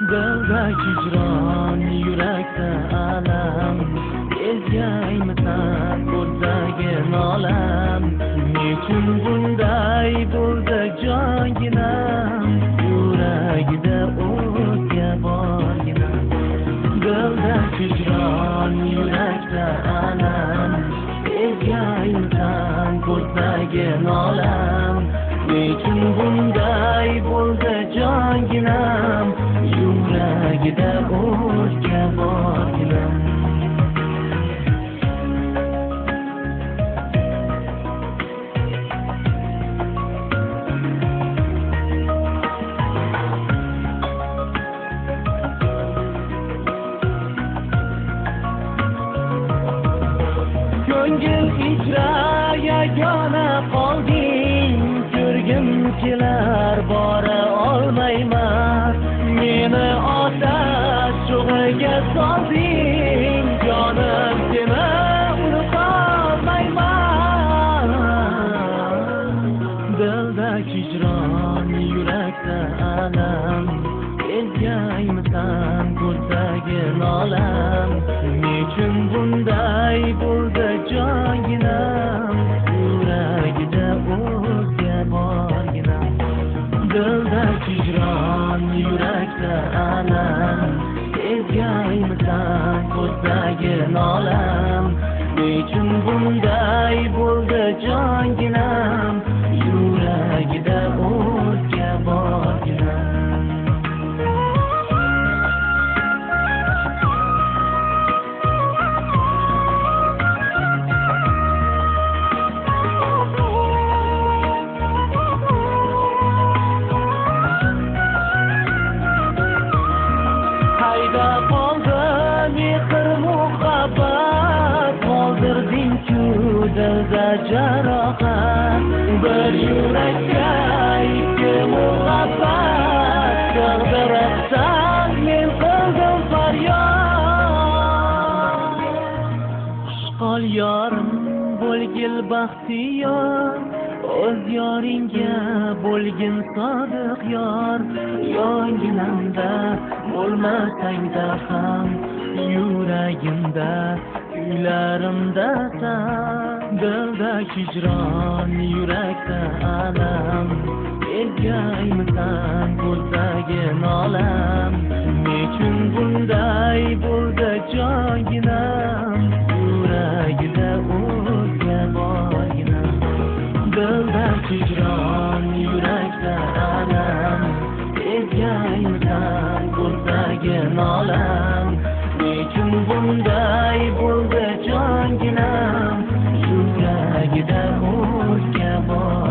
Dilda hijron, yurakda alam, ezgaymisan ko'zdagi nolam. Nechun bunday bo'ldi jonginam, yuragida o'tga borginam. Dilda hijron, yurakda alam, ezgaymisan ko'zdagi nolam. Nechun bunday bo'ldi jonginam, yuragida o'tga borginam. Ko'ngil ichra yagona qolding, ko'rgim kelar bora olmayman. Meni otash cho'g'iga solding, jonim seni unutolmayman. Dilda hijron, yurakda alam, ezgaymisan ko'zdagi nolam. Nechun bunday bo'ldi jonginam, yuragida o'tga borginam. Dilda hijron, yurakda alam, ezgaymisan ko'zdagi nolam. Nechun bunday bo'ldi jonginam, yuragida o'tga borginam. Hayda qoldi mehr muhabbat, qoldirding-ku dilda jarohat. Bir yurakka ikki muhabbat, sig'diribsan men qildim faryod. Xushqol yorim bo'lgil baxtiyor, o'z yoringga bo'lgin sodiq yor. Yonginamda bo'lmasangda ham, yuragimda kuylarimdasan. Dilda hijron, yurakda alam, ezgaymisan ko'zdagi nolam. Nechun bunday bo'ldi jonginam, yuragida o'tga borginam. Dilda hijron, yurakda alam, ezgaymisan ko'zdagi nolam. Nechun bunday bo'ldi jonginam, yuragida o'tga bor.